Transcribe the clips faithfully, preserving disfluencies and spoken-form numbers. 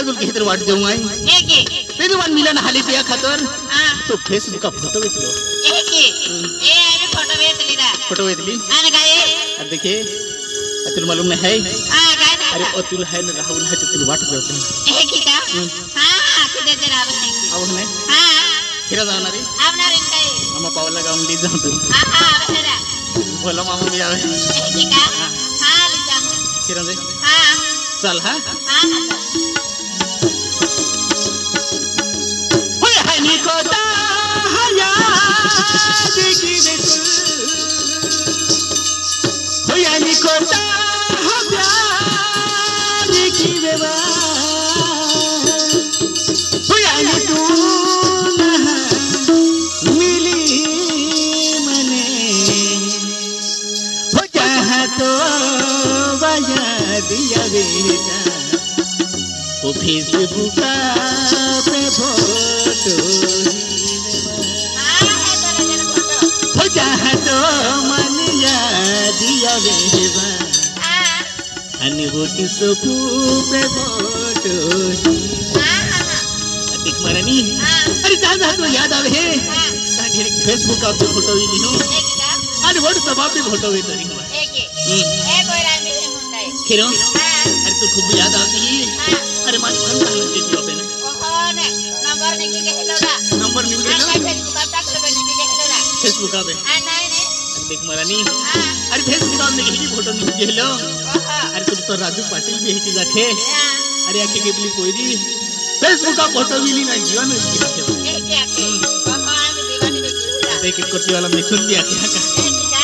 तुल के इधर वाट जाऊंगा एक एक फिर वन मिलन हाली पिया खातर हां तो फेसबुक का फोटो देख लो एक एक ए आवे फोटो भेज लीरा फोटो भेज ली आने गाए अब देखिए अतुल मालूम नहीं है हां गाए अरे अतुल है ना राहुल है तो तुल वाट जाते हैं एक ही का हां किधर जरा आवे नहीं अब नहीं हां फिर जाना रे अब ना रिन गाए मामा पावला गांव ले जाऊं तुम हां हां आवे रे बोलो मामा भी आवे एक ही का हां ले जा फिर दे हां चल हां हां हां होय है नी कोता हया देखी रे तुल होय है नी कोता हया देखी रे बा होय है नी तू मिली मने हो जहाँ तो बजा दिया बेटा वो फेसबुक पे फोटो हो जहाँ तो मन दिया बेबा अन्य होती सोपू पे फोटो देख मरनी अरे दादा तो याद आवे है फेसबुक का फोटो ही लियो अरे व्हाट्सएप पे फोटो भी तरी एक एक कोई राय में मुंडा है खिरो अरे तू खूब याद आती है अरे मान फोन कर लेती थी अपने ओहो ने नंबर निकल के हेलोला नंबर निकल के फेसबुक का तक ले निकल के हेलोला फेसबुक पे हां नहीं नहीं अरे देख मरानी अरे फेसबुक में ही फोटो निकल के हेलो अरे तुम तो राजू पाटिल भी ही जाके अरे आके के बोली कोई फेसबुक का फोटो भी नहीं जीवन में इसकी रखे एक एक ओहो मैं दीवानी देखी देख के कोटी वाला मिथुन भी आके का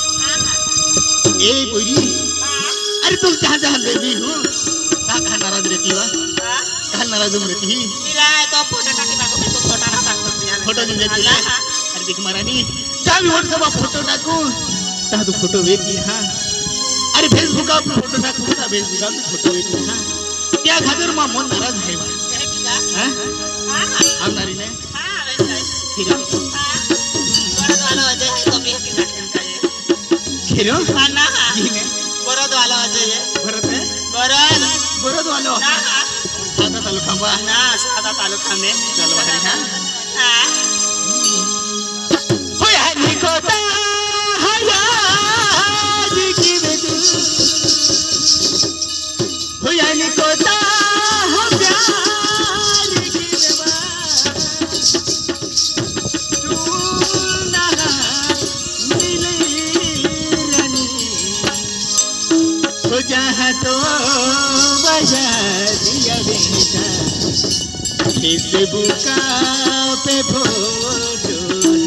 ए बोली अरे तुम जहाँ जहाँ बेबी हो कहाँ कहाँ नाराज रहती हो कहाँ नाराज रहती है मेरा तो फोटो टाकी बाको में तो फोटो ना टाक दिया फोटो नहीं देती है अरे देख महारानी जहाँ भी व्हाट्सएप पर फोटो डाकू तहाँ तो फोटो वेट की हाँ अरे फेसबुक पर फोटो डाकू तहाँ फेसबुक पर फोटो वेट की हाँ क्या खातिर माँ मन नाराज है हाँ हाँ हम नारी ने हाँ वैसे ठीक है बड़ा वाला वजह है तो भी की नाटक का ये खिरो हाँ ना जी ने बड़ा वाला वजह है भरत है बड़ा बरद वालो ना सादा तालुका बा ना सादा तालुका में चलो बाहर हाँ हाँ होय हनी कोता हया देखी बेटू होय हनी कोता हो प्यार की बेवा तू ना मिले रानी हो जहाँ तो बजा दिया बेटा फेसबुक पे फोटो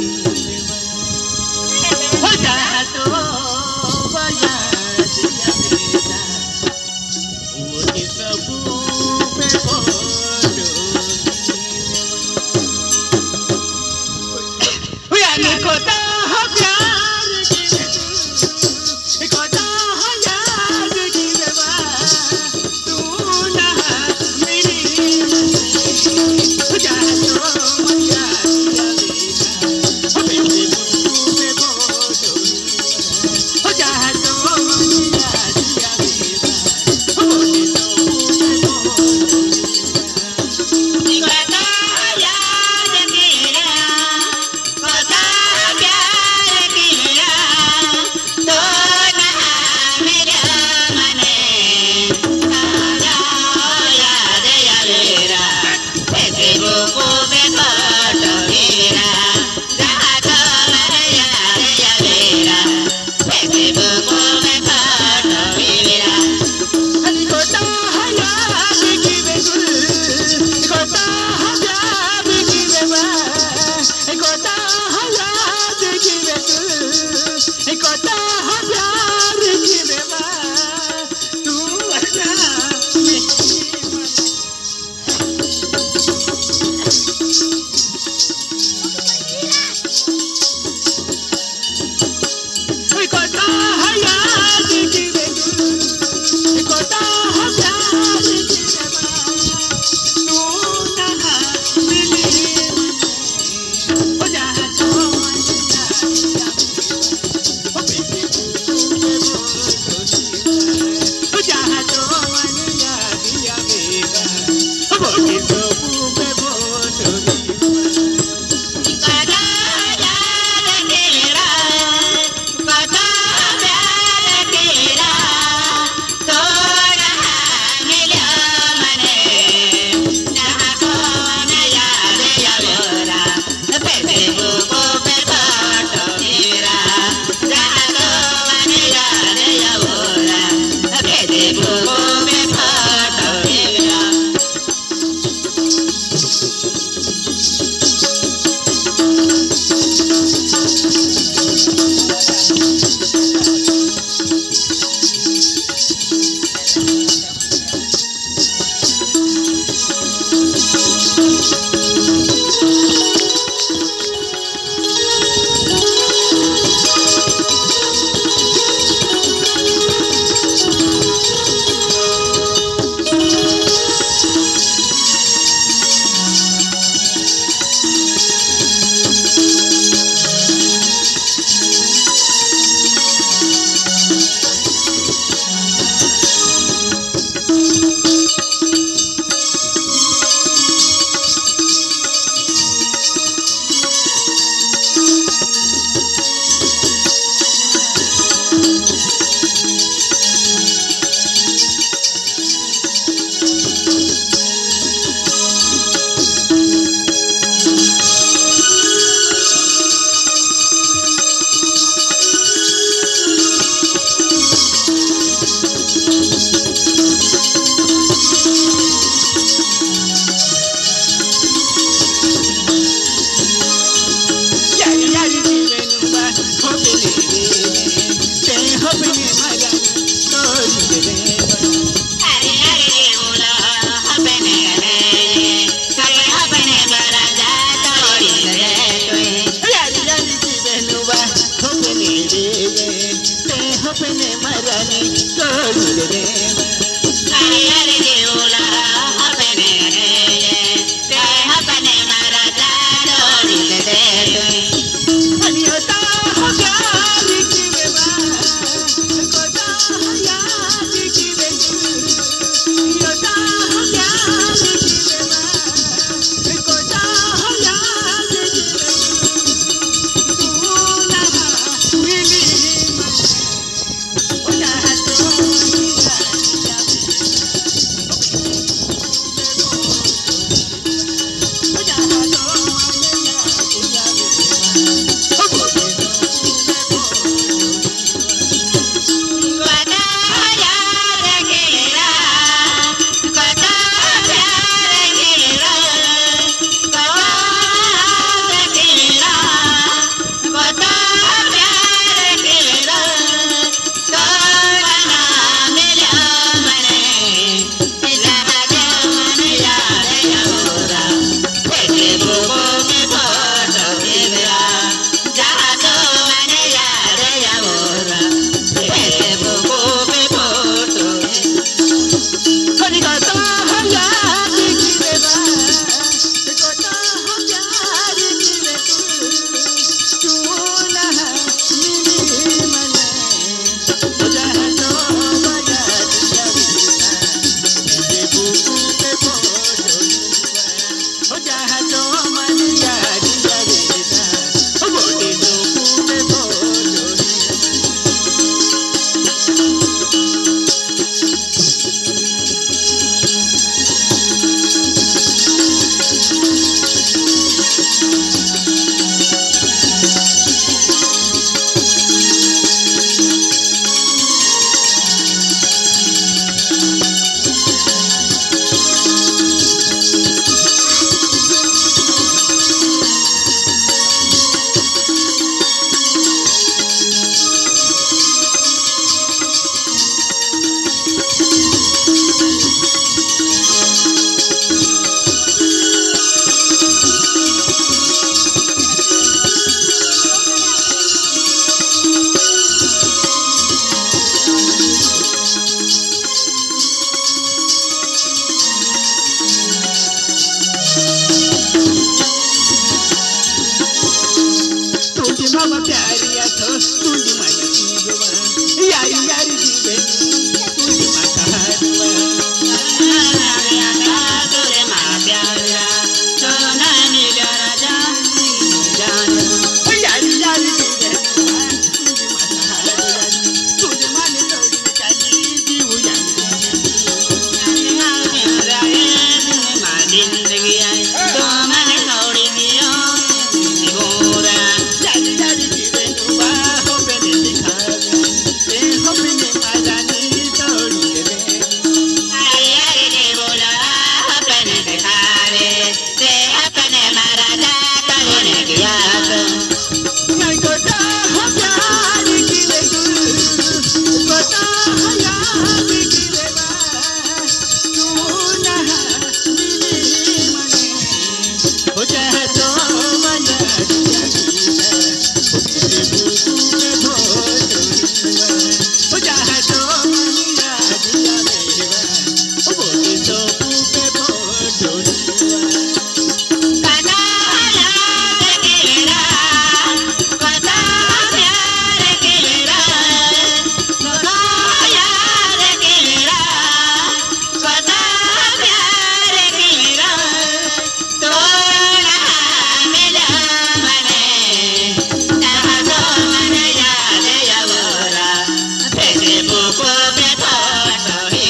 हो जहाँ तो बजा दिया बेटा वो फेसबुक पे फोटो हो यानी कोता हो प्यार की कोता हो याद की बेवा तू ना मेरी हो जहाँ तो बजा दिया बेटा हो फेसबुक पे फोटो हो जहाँ तो बजा दिया बेटा हो फेसबुक पे फोटो कोता याद मेरा कोता प्यार किया तो ना मेरा मने सारा याद यारेरा फेसबुक पे फोटो मेरा जहाँ तो मेरा याद यारेरा फेसबुक पे फोटो मेरा हनी कोता हया देखी बेगुल कोता हया देखी बेबा कोता हया देखी बेगुल कोता हया देखी बेबा तू अच्छा कोता हया देखी बेगुल कोता हया देखी बेबा तू ना मिली हो जहाँ तो मन दिया हो सपने मरानी कळू दे रे